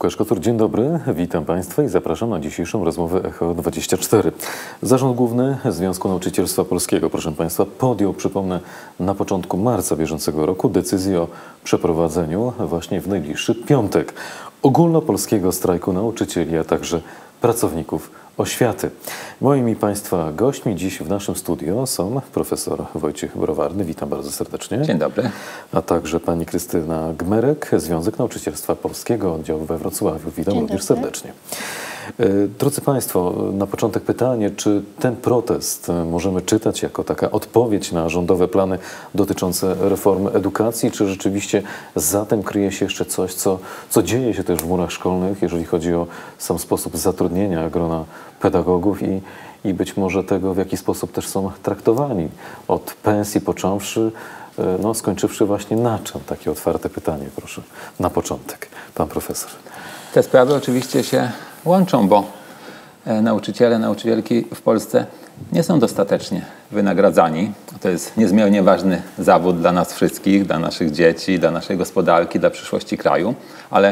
Łukasz Kotor, dzień dobry, witam Państwa i zapraszam na dzisiejszą rozmowę Echo 24. Zarząd Główny Związku Nauczycielstwa Polskiego, proszę Państwa, podjął, przypomnę, na początku marca bieżącego roku decyzję o przeprowadzeniu właśnie w najbliższy piątek ogólnopolskiego strajku nauczycieli, a także pracowników oświaty. Moimi Państwa gośćmi dziś w naszym studio są profesor Wojciech Browarny, witam bardzo serdecznie. Dzień dobry. A także pani Krystyna Gmerek, Związek Nauczycielstwa Polskiego, oddział we Wrocławiu. Witam również serdecznie. Drodzy Państwo, na początek pytanie, czy ten protest możemy czytać jako taka odpowiedź na rządowe plany dotyczące reformy edukacji, czy rzeczywiście za tym kryje się jeszcze coś, co dzieje się też w murach szkolnych, jeżeli chodzi o sam sposób zatrudnienia grona pedagogów i być może tego, w jaki sposób też są traktowani, od pensji począwszy, no, skończywszy właśnie na czym? Takie otwarte pytanie, proszę, na początek. Pan profesor. Te sprawy oczywiście się łączą, bo nauczyciele, nauczycielki w Polsce nie są dostatecznie wynagradzani. To jest niezmiernie ważny zawód dla nas wszystkich, dla naszych dzieci, dla naszej gospodarki, dla przyszłości kraju, ale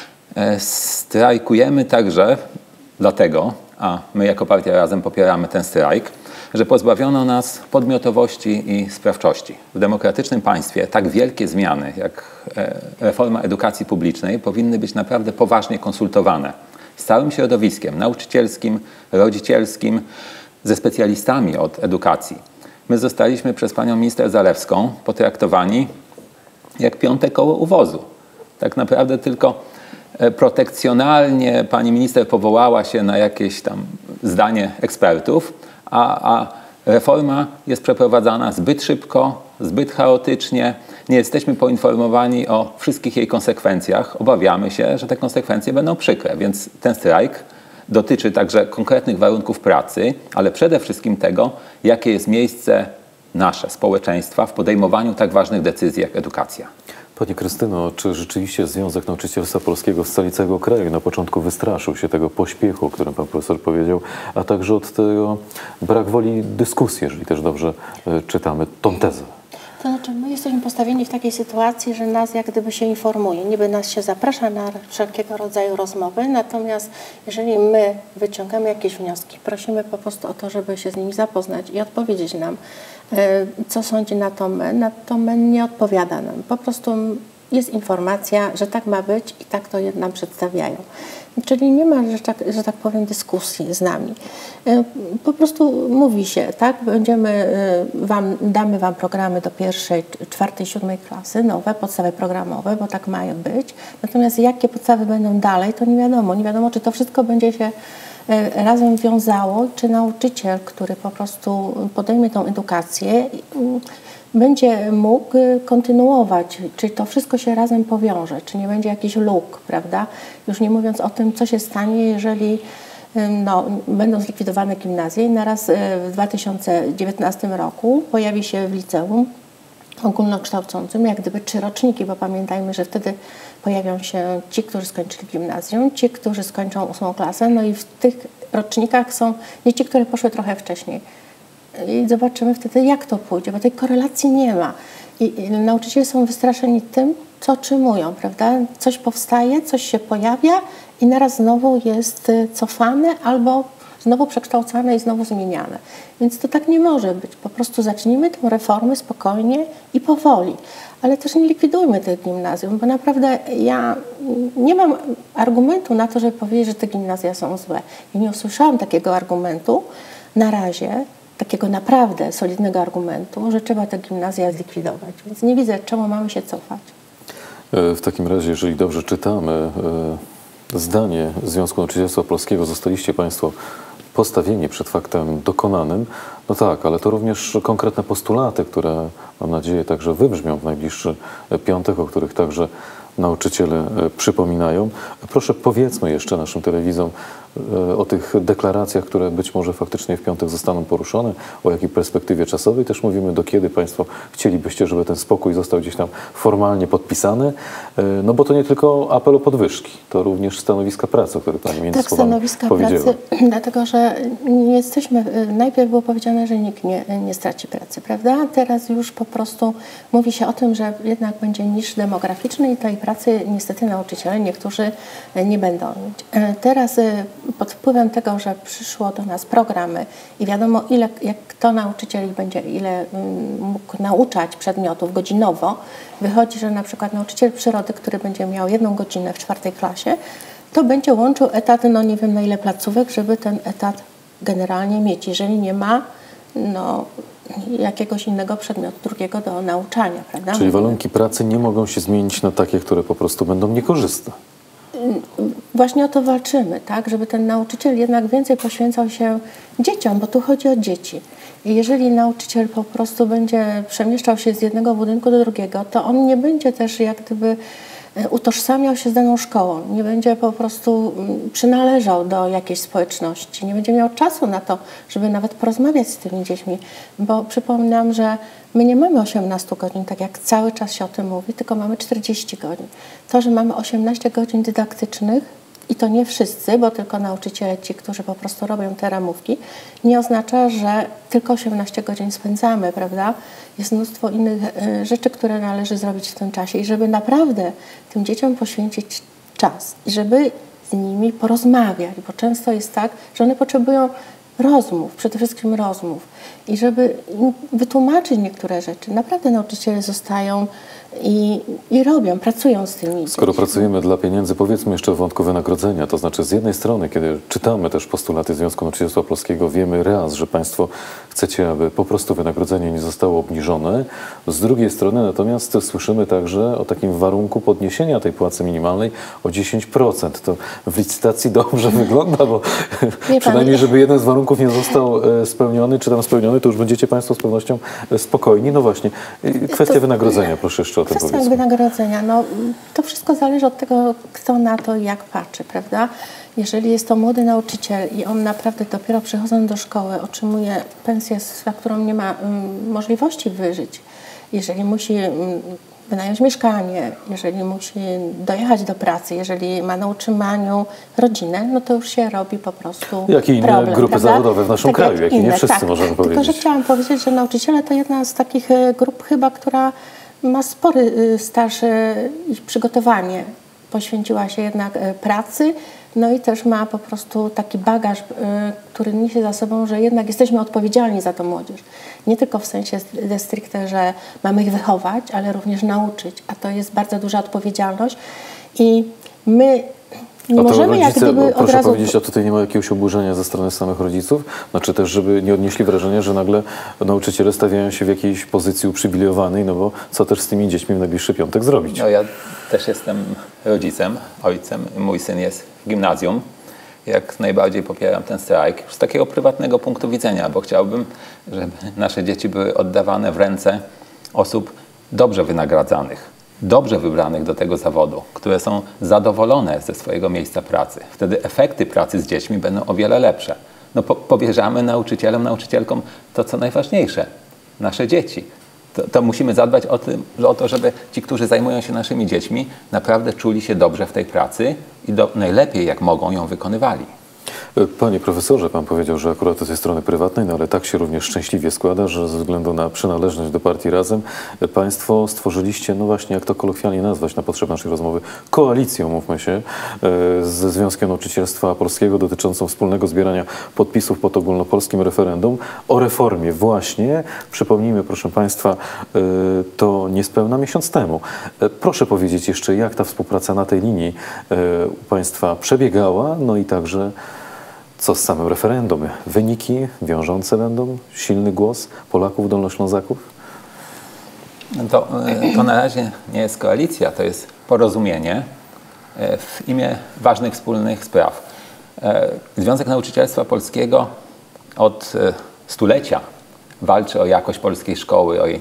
strajkujemy także dlatego, a my jako Partia Razem popieramy ten strajk, że pozbawiono nas podmiotowości i sprawczości. W demokratycznym państwie tak wielkie zmiany jak reforma edukacji publicznej powinny być naprawdę poważnie konsultowane z całym środowiskiem nauczycielskim, rodzicielskim, ze specjalistami od edukacji. My zostaliśmy przez panią minister Zalewską potraktowani jak piąte koło u wozu. Tak naprawdę tylko protekcjonalnie pani minister powołała się na jakieś tam zdanie ekspertów, a reforma jest przeprowadzana zbyt szybko, zbyt chaotycznie. Nie jesteśmy poinformowani o wszystkich jej konsekwencjach. Obawiamy się, że te konsekwencje będą przykre, więc ten strajk dotyczy także konkretnych warunków pracy, ale przede wszystkim tego, jakie jest miejsce nasze, społeczeństwa w podejmowaniu tak ważnych decyzji jak edukacja. Pani Krystyno, czy rzeczywiście Związek Nauczycielstwa Polskiego w skali całego kraju na początku wystraszył się tego pośpiechu, o którym pan profesor powiedział, a także od tego brak woli dyskusji, jeżeli też dobrze czytamy tą tezę? To znaczy, my jesteśmy postawieni w takiej sytuacji, że nas jak gdyby się informuje. Niby nas się zaprasza na wszelkiego rodzaju rozmowy, natomiast jeżeli my wyciągamy jakieś wnioski, prosimy po prostu o to, żeby się z nimi zapoznać i odpowiedzieć nam, co sądzi na to MEN nie odpowiada nam. Po prostu jest informacja, że tak ma być i tak to nam przedstawiają. Czyli nie ma, że tak powiem, dyskusji z nami. Po prostu mówi się, tak, damy wam programy do pierwszej, czwartej, siódmej klasy, nowe, podstawy programowe, bo tak mają być. Natomiast jakie podstawy będą dalej, to nie wiadomo. Nie wiadomo, czy to wszystko będzie się razem wiązało, czy nauczyciel, który po prostu podejmie tą edukację, będzie mógł kontynuować, czy to wszystko się razem powiąże, czy nie będzie jakichś luk, prawda? Już nie mówiąc o tym, co się stanie, jeżeli będą zlikwidowane gimnazja i naraz w 2019 roku pojawi się w liceum ogólnokształcącym jak gdyby 3 roczniki, bo pamiętajmy, że wtedy pojawią się ci, którzy skończyli gimnazjum, ci, którzy skończą 8. klasę, no i w tych rocznikach są dzieci, które poszły trochę wcześniej. I zobaczymy wtedy, jak to pójdzie, bo tej korelacji nie ma. I nauczyciele są wystraszeni tym, co otrzymują, prawda? Coś powstaje, coś się pojawia i naraz znowu jest cofane albo znowu przekształcane i znowu zmieniane. Więc to tak nie może być. Po prostu zacznijmy tę reformę spokojnie i powoli. Ale też nie likwidujmy tych gimnazjum, bo naprawdę ja nie mam argumentu na to, żeby powiedzieć, że te gimnazja są złe. I nie usłyszałam takiego argumentu na razie, takiego naprawdę solidnego argumentu, że trzeba te gimnazja zlikwidować. Więc nie widzę, czemu mamy się cofać. W takim razie, jeżeli dobrze czytamy zdanie Związku Nauczycielstwa Polskiego, zostaliście Państwo postawieni przed faktem dokonanym. No tak, ale to również konkretne postulaty, które mam nadzieję także wybrzmią w najbliższy piątek, o których także nauczyciele przypominają. Proszę, powiedzmy jeszcze naszym telewidzom, o tych deklaracjach, które być może faktycznie w piątek zostaną poruszone, o jakiej perspektywie czasowej też mówimy, do kiedy Państwo chcielibyście, żeby ten spokój został gdzieś tam formalnie podpisany, no bo to nie tylko apel o podwyżki, to również stanowiska pracy, o których Pani między słowami stanowiska powiedziała. pracy, dlatego że nie jesteśmy, najpierw było powiedziane, że nikt nie straci pracy, prawda? Teraz już po prostu mówi się o tym, że jednak będzie niż demograficzny i tej pracy niestety nauczyciele niektórzy nie będą mieć. Teraz pod wpływem tego, że przyszło do nas programy i wiadomo kto nauczyciel będzie, ile mógł nauczać przedmiotów godzinowo, wychodzi, że na przykład nauczyciel przyrody, który będzie miał 1 godzinę w 4. klasie, to będzie łączył etaty, no nie wiem na ile placówek, żeby ten etat generalnie mieć, jeżeli nie ma jakiegoś innego przedmiotu drugiego do nauczania, prawda? Czyli warunki pracy nie mogą się zmienić na takie, które po prostu będą niekorzystne. Właśnie o to walczymy, tak? Żeby ten nauczyciel jednak więcej poświęcał się dzieciom, bo tu chodzi o dzieci. I jeżeli nauczyciel po prostu będzie przemieszczał się z jednego budynku do drugiego, to on nie będzie też jak gdyby utożsamiał się z daną szkołą, nie będzie po prostu przynależał do jakiejś społeczności, nie będzie miał czasu na to, żeby nawet porozmawiać z tymi dziećmi, bo przypominam, że my nie mamy 18 godzin, tak jak cały czas się o tym mówi, tylko mamy 40 godzin. To, że mamy 18 godzin dydaktycznych, i to nie wszyscy, bo tylko nauczyciele, ci, którzy po prostu robią te ramówki, nie oznacza, że tylko 18 godzin spędzamy, prawda? Jest mnóstwo innych rzeczy, które należy zrobić w tym czasie i żeby naprawdę tym dzieciom poświęcić czas i żeby z nimi porozmawiać, bo często jest tak, że one potrzebują rozmów, przede wszystkim rozmów i żeby wytłumaczyć niektóre rzeczy. Naprawdę nauczyciele zostają i robią, pracują z tymi Skoro dziećmi. pracujemy dla pieniędzy, powiedzmy jeszcze o wątku wynagrodzenia. To znaczy z jednej strony, kiedy czytamy też postulaty Związku Nauczycielstwa Polskiego, wiemy raz, że Państwo chcecie, aby po prostu wynagrodzenie nie zostało obniżone. Z drugiej strony natomiast słyszymy także o takim warunku podniesienia tej płacy minimalnej o 10%. To w licytacji dobrze wygląda, bo przynajmniej, żeby jeden z warunków nie został spełniony, czy tam spełniony, to już będziecie Państwo z pewnością spokojni. No właśnie, kwestia wynagrodzenia, proszę jeszcze o tym Kwestia powiedzmy. wynagrodzenia, no to wszystko zależy od tego, kto na to jak patrzy, prawda? Jeżeli jest to młody nauczyciel i on naprawdę dopiero przychodząc do szkoły otrzymuje pensję, za którą nie ma możliwości wyżyć, jeżeli musi wynająć mieszkanie, jeżeli musi dojechać do pracy, jeżeli ma na utrzymaniu rodzinę, no to już się robi po prostu Jak i inne problem, grupy prawda? zawodowe w naszym kraju, jak i nie wszyscy możemy powiedzieć. Tylko, że chciałam powiedzieć, że nauczyciele to jedna z takich grup chyba, która ma spory staż i przygotowanie. Poświęciła się jednak pracy, no i też ma po prostu taki bagaż, który niesie za sobą, że jednak jesteśmy odpowiedzialni za tą młodzież. Nie tylko w sensie stricte, że mamy ich wychować, ale również nauczyć, a to jest bardzo duża odpowiedzialność i my nie możemy jak gdyby od proszę razu... powiedzieć, a tutaj nie ma jakiegoś oburzenia ze strony samych rodziców? Znaczy też, żeby nie odnieśli wrażenia, że nagle nauczyciele stawiają się w jakiejś pozycji uprzywilejowanej, no bo co też z tymi dziećmi w najbliższy piątek zrobić? No, ja też jestem rodzicem, ojcem. Mój syn jest w gimnazjum. Jak najbardziej popieram ten strajk z takiego prywatnego punktu widzenia, bo chciałbym, żeby nasze dzieci były oddawane w ręce osób dobrze wynagradzanych, dobrze wybranych do tego zawodu, które są zadowolone ze swojego miejsca pracy. Wtedy efekty pracy z dziećmi będą o wiele lepsze. No, powierzamy nauczycielom, nauczycielkom to, co najważniejsze, nasze dzieci. To musimy zadbać o to, żeby ci, którzy zajmują się naszymi dziećmi, naprawdę czuli się dobrze w tej pracy i najlepiej, jak mogą, ją wykonywali. Panie profesorze, pan powiedział, że akurat z tej strony prywatnej, no ale tak się również szczęśliwie składa, że ze względu na przynależność do partii Razem państwo stworzyliście, no właśnie, jak to kolokwialnie nazwać na potrzeby naszej rozmowy, koalicję, mówmy się, ze Związkiem Nauczycielstwa Polskiego dotyczącą wspólnego zbierania podpisów pod ogólnopolskim referendum o reformie właśnie. Przypomnijmy, proszę państwa, to niespełna miesiąc temu. Proszę powiedzieć jeszcze, jak ta współpraca na tej linii u państwa przebiegała, no i także co z samym referendum? Wyniki wiążące będą? Silny głos Polaków, Dolnoślązaków? To na razie nie jest koalicja, to jest porozumienie w imię ważnych wspólnych spraw. Związek Nauczycielstwa Polskiego od stulecia walczy o jakość polskiej szkoły, o jej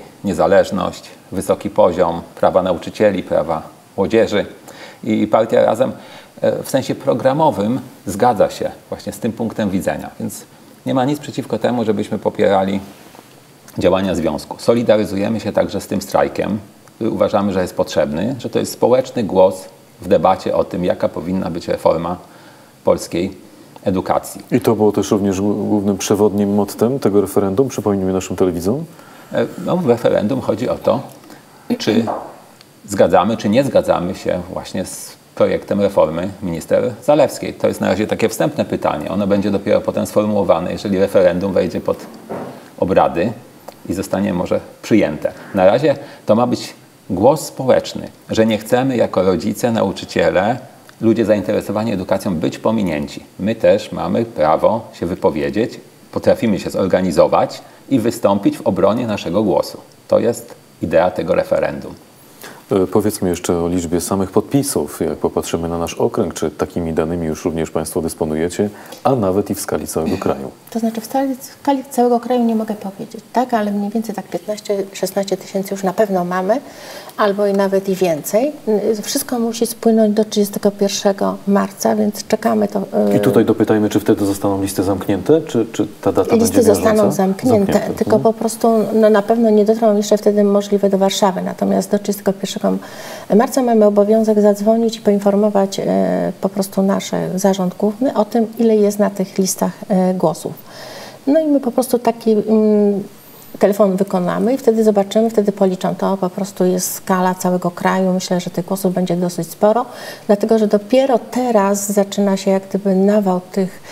niezależność, wysoki poziom prawa nauczycieli, prawa młodzieży. I Partia Razem w sensie programowym zgadza się właśnie z tym punktem widzenia. Więc nie ma nic przeciwko temu, żebyśmy popierali działania związku. Solidaryzujemy się także z tym strajkiem, który uważamy, że jest potrzebny, że to jest społeczny głos w debacie o tym, jaka powinna być reforma polskiej edukacji. I to było też również głównym przewodnim mottem tego referendum, przypomnijmy naszym telewidzom? No, w referendum chodzi o to, czy zgadzamy, czy nie zgadzamy się właśnie z projektem reformy minister Zalewskiej. To jest na razie takie wstępne pytanie. Ono będzie dopiero potem sformułowane, jeżeli referendum wejdzie pod obrady i zostanie może przyjęte. Na razie to ma być głos społeczny, że nie chcemy jako rodzice, nauczyciele, ludzie zainteresowani edukacją być pominięci. My też mamy prawo się wypowiedzieć, potrafimy się zorganizować i wystąpić w obronie naszego głosu. To jest idea tego referendum. Powiedzmy jeszcze o liczbie samych podpisów. Jak popatrzymy na nasz okręg, czy takimi danymi już również Państwo dysponujecie, a nawet i w skali całego kraju? To znaczy w skali całego kraju nie mogę powiedzieć, tak? Ale mniej więcej tak 15-16 tysięcy już na pewno mamy, albo i nawet i więcej. Wszystko musi spłynąć do 31 marca, więc czekamy to. I tutaj dopytajmy, czy wtedy zostaną listy zamknięte, czy ta data będzie listy zostaną zamknięte, tylko po prostu no, na pewno nie dotrą jeszcze wtedy możliwe do Warszawy. Natomiast do 31 marca mamy obowiązek zadzwonić i poinformować po prostu nasz zarząd główny o tym, ile jest na tych listach głosów. No i my po prostu taki telefon wykonamy i wtedy zobaczymy, wtedy policzą to. Po prostu jest skala całego kraju. Myślę, że tych głosów będzie dosyć sporo, dlatego że dopiero teraz zaczyna się jak gdyby nawał tych,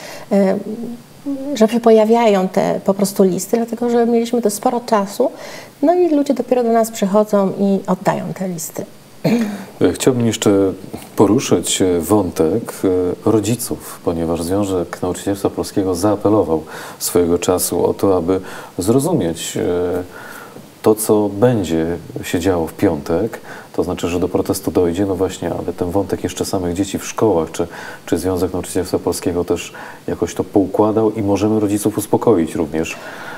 że się pojawiają te po prostu listy, dlatego że mieliśmy to sporo czasu, no i ludzie dopiero do nas przychodzą i oddają te listy. Chciałbym jeszcze poruszyć wątek rodziców, ponieważ Związek Nauczycielstwa Polskiego zaapelował swojego czasu o to, aby zrozumieć to, co będzie się działo w piątek. To znaczy, że do protestu dojdzie, no właśnie, ale ten wątek jeszcze samych dzieci w szkołach, czy Związek Nauczycielstwa Polskiego też jakoś to poukładał i możemy rodziców uspokoić również,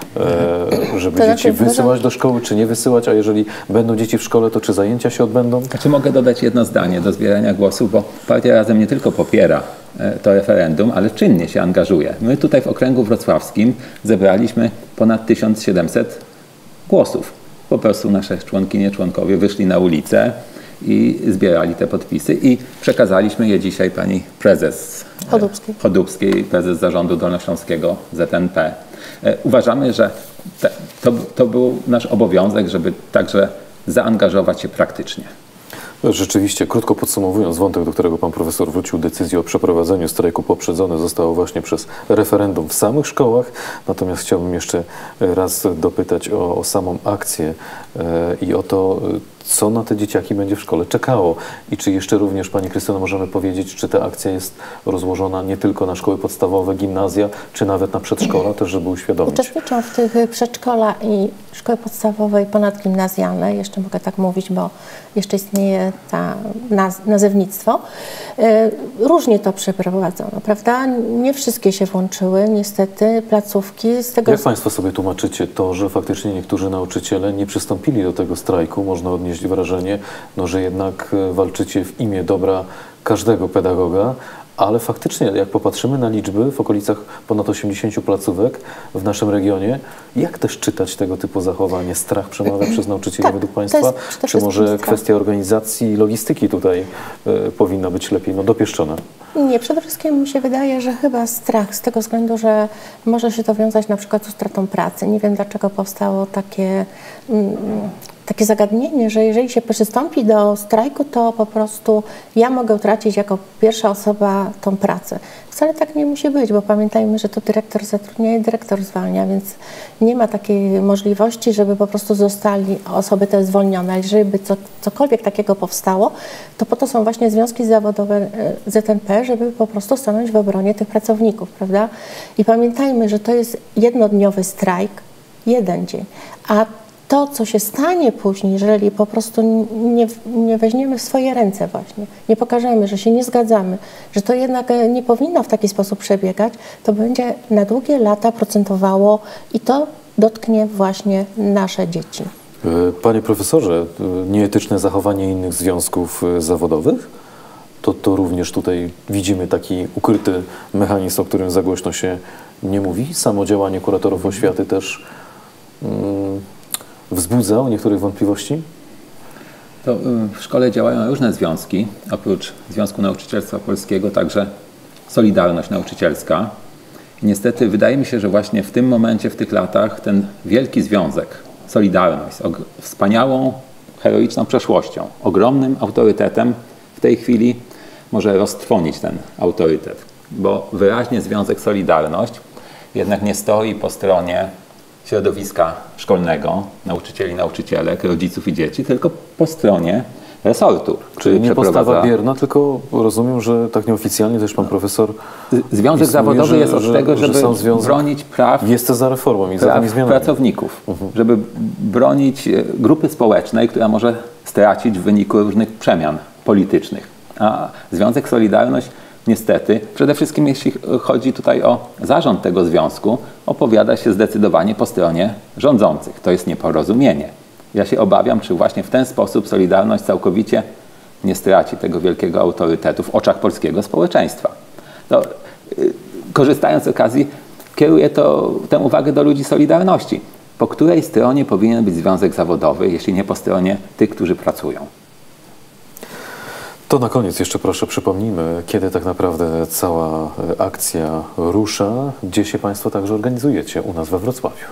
żeby to dzieci wysyłać do szkoły, czy nie wysyłać, a jeżeli będą dzieci w szkole, to czy zajęcia się odbędą? Czy mogę dodać jedno zdanie do zbierania głosów, bo Partia Razem nie tylko popiera to referendum, ale czynnie się angażuje. My tutaj w okręgu wrocławskim zebraliśmy ponad 1700 głosów. Po prostu nasze członkinie, członkowie wyszli na ulicę i zbierali te podpisy i przekazaliśmy je dzisiaj pani prezes Chodubskiej, prezes zarządu dolnośląskiego ZNP. Uważamy, że to był nasz obowiązek, żeby także zaangażować się praktycznie. Rzeczywiście, krótko podsumowując wątek, do którego pan profesor wrócił, decyzja o przeprowadzeniu strajku poprzedzone została właśnie przez referendum w samych szkołach. Natomiast chciałbym jeszcze raz dopytać o samą akcję i o to, co na te dzieciaki będzie w szkole czekało. I czy jeszcze również, pani Krystyno, możemy powiedzieć, czy ta akcja jest rozłożona nie tylko na szkoły podstawowe, gimnazja, czy nawet na przedszkola, też żeby uświadomić? Uczestniczą w tych przedszkola i szkoły podstawowe i ponadgimnazjalne, jeszcze mogę tak mówić, bo jeszcze istnieje ta nazewnictwo. Różnie to przeprowadzono, prawda? Nie wszystkie się włączyły, niestety, placówki. Z tego... Jak państwo sobie tłumaczycie to, że faktycznie niektórzy nauczyciele nie przystąpili do tego strajku? Można odnieść wrażenie, no, że jednak walczycie w imię dobra każdego pedagoga, ale faktycznie, jak popatrzymy na liczby, w okolicach ponad 80 placówek w naszym regionie, jak też czytać tego typu zachowanie? Strach przemawia przez nauczycieli według państwa? Czy może kwestia organizacji i logistyki tutaj powinna być lepiej dopieszczona? Nie, przede wszystkim mi się wydaje, że chyba strach, z tego względu, że może się to wiązać na przykład z utratą pracy. Nie wiem, dlaczego powstało takie zagadnienie, że jeżeli się przystąpi do strajku, to po prostu ja mogę utracić jako pierwsza osoba tą pracę. Wcale tak nie musi być, bo pamiętajmy, że to dyrektor zatrudnia i dyrektor zwalnia, więc nie ma takiej możliwości, żeby po prostu zostali osoby te zwolnione. Ale jeżeli by cokolwiek takiego powstało, to po to są właśnie związki zawodowe ZNP, żeby po prostu stanąć w obronie tych pracowników, prawda? I pamiętajmy, że to jest jednodniowy strajk, jeden dzień, a to, co się stanie później, jeżeli po prostu nie weźmiemy w swoje ręce właśnie, nie pokażemy, że się nie zgadzamy, że to jednak nie powinno w taki sposób przebiegać, to będzie na długie lata procentowało i to dotknie właśnie nasze dzieci. Panie profesorze, nieetyczne zachowanie innych związków zawodowych? To również tutaj widzimy taki ukryty mechanizm, o którym za głośno się nie mówi. Samo działanie kuratorów oświaty też wzbudza u niektórych wątpliwości? To w szkole działają różne związki. Oprócz Związku Nauczycielstwa Polskiego także Solidarność Nauczycielska. I niestety wydaje mi się, że właśnie w tym momencie, w tych latach ten wielki związek, Solidarność, z wspaniałą, heroiczną przeszłością, ogromnym autorytetem w tej chwili może roztrwonić ten autorytet. Bo wyraźnie Związek Solidarność jednak nie stoi po stronie środowiska szkolnego, nauczycieli, nauczycielek, rodziców i dzieci, tylko po stronie resortu. Czyli nie postawa bierna, tylko rozumiem, że tak nieoficjalnie też pan profesor Związek zawodowy jest od tego, żeby bronić praw, jest to za reformą i za tymi zmianami pracowników, żeby bronić grupy społecznej, która może stracić w wyniku różnych przemian politycznych. A Związek Solidarność niestety, przede wszystkim jeśli chodzi tutaj o zarząd tego związku, opowiada się zdecydowanie po stronie rządzących. To jest nieporozumienie. Ja się obawiam, czy właśnie w ten sposób Solidarność całkowicie nie straci tego wielkiego autorytetu w oczach polskiego społeczeństwa. Korzystając z okazji, kieruję tę uwagę do ludzi Solidarności. Po której stronie powinien być związek zawodowy, jeśli nie po stronie tych, którzy pracują? To na koniec jeszcze proszę przypomnijmy, kiedy tak naprawdę cała akcja rusza, gdzie się Państwo także organizujecie u nas we Wrocławiu.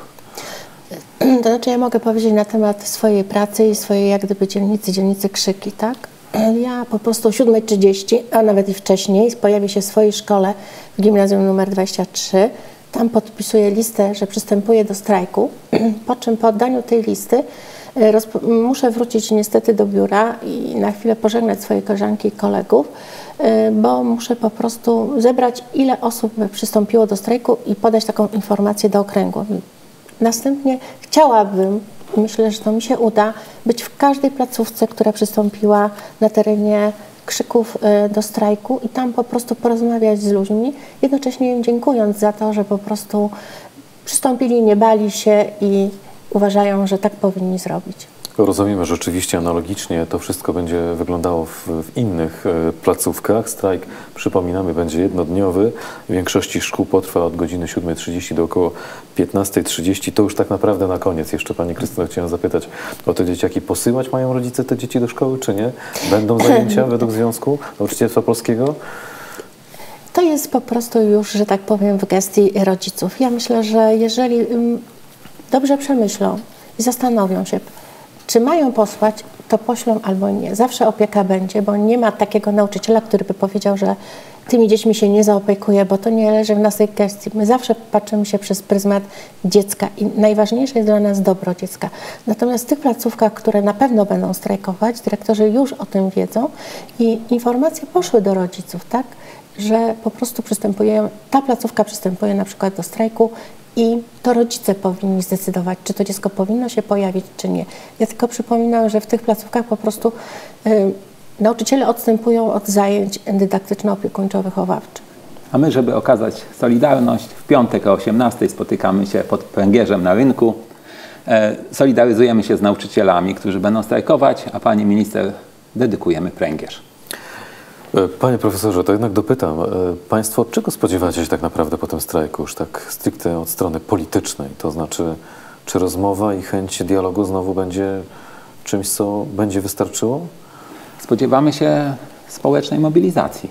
To znaczy ja mogę powiedzieć na temat swojej pracy i swojej jak gdyby dzielnicy Krzyki, tak? Ja po prostu o 7:30, a nawet i wcześniej pojawię się w swojej szkole w gimnazjum nr 23. Tam podpisuję listę, że przystępuję do strajku, po czym po oddaniu tej listy muszę wrócić niestety do biura i na chwilę pożegnać swoje koleżanki i kolegów, bo muszę po prostu zebrać, ile osób przystąpiło do strajku i podać taką informację do okręgu. Następnie chciałabym, myślę, że to mi się uda, być w każdej placówce, która przystąpiła na terenie Krzyków do strajku i tam po prostu porozmawiać z ludźmi, jednocześnie im dziękując za to, że po prostu przystąpili, nie bali się i uważają, że tak powinni zrobić. Rozumiemy, że rzeczywiście analogicznie to wszystko będzie wyglądało w innych placówkach. Strajk, przypominamy, będzie jednodniowy. W większości szkół potrwa od godziny 7:30 do około 15:30. To już tak naprawdę na koniec. Jeszcze Pani Krystyno chciałem zapytać o te dzieciaki. Posyłać mają rodzice te dzieci do szkoły, czy nie? Będą zajęcia według Związku Nauczycielstwa Polskiego? To jest po prostu już, że tak powiem, w gestii rodziców. Ja myślę, że jeżeli dobrze przemyślą i zastanowią się, czy mają posłać, to poślą albo nie. Zawsze opieka będzie, bo nie ma takiego nauczyciela, który by powiedział, że tymi dziećmi się nie zaopiekuje, bo to nie leży w naszej gestii. My zawsze patrzymy się przez pryzmat dziecka i najważniejsze jest dla nas dobro dziecka. Natomiast w tych placówkach, które na pewno będą strajkować, dyrektorzy już o tym wiedzą i informacje poszły do rodziców, tak, że po prostu ta placówka przystępuje na przykład do strajku i to rodzice powinni zdecydować, czy to dziecko powinno się pojawić, czy nie. Ja tylko przypominam, że w tych placówkach po prostu nauczyciele odstępują od zajęć dydaktyczno-opiekuńczo-wychowawczych. A my, żeby okazać solidarność, w piątek o 18:00 spotykamy się pod pręgierzem na rynku. Solidaryzujemy się z nauczycielami, którzy będą strajkować, a pani minister dedykujemy pręgierz. Panie profesorze, to jednak dopytam. Państwo czego spodziewacie się tak naprawdę po tym strajku, już tak stricte od strony politycznej? To znaczy, czy rozmowa i chęć dialogu znowu będzie czymś, co będzie wystarczyło? Spodziewamy się społecznej mobilizacji.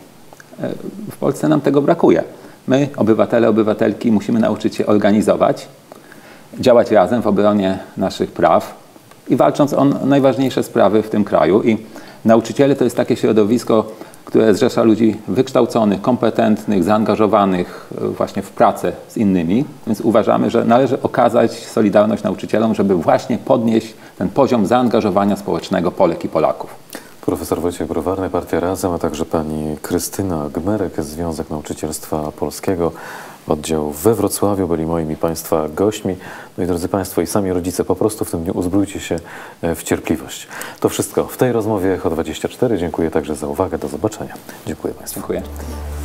W Polsce nam tego brakuje. My, obywatele, obywatelki, musimy nauczyć się organizować, działać razem w obronie naszych praw i walcząc o najważniejsze sprawy w tym kraju. I nauczyciele to jest takie środowisko, które zrzesza ludzi wykształconych, kompetentnych, zaangażowanych właśnie w pracę z innymi. Więc uważamy, że należy okazać solidarność nauczycielom, żeby właśnie podnieść ten poziom zaangażowania społecznego Polek i Polaków. Profesor Wojciech Browarny, Partia Razem, a także pani Krystyna Gmerek, Związek Nauczycielstwa Polskiego, oddział we Wrocławiu, byli moimi Państwa gośćmi. No i drodzy Państwo, i sami rodzice, po prostu w tym dniu uzbrójcie się w cierpliwość. To wszystko w tej rozmowie Echo 24. Dziękuję także za uwagę. Do zobaczenia. Dziękuję Państwu. Dziękuję.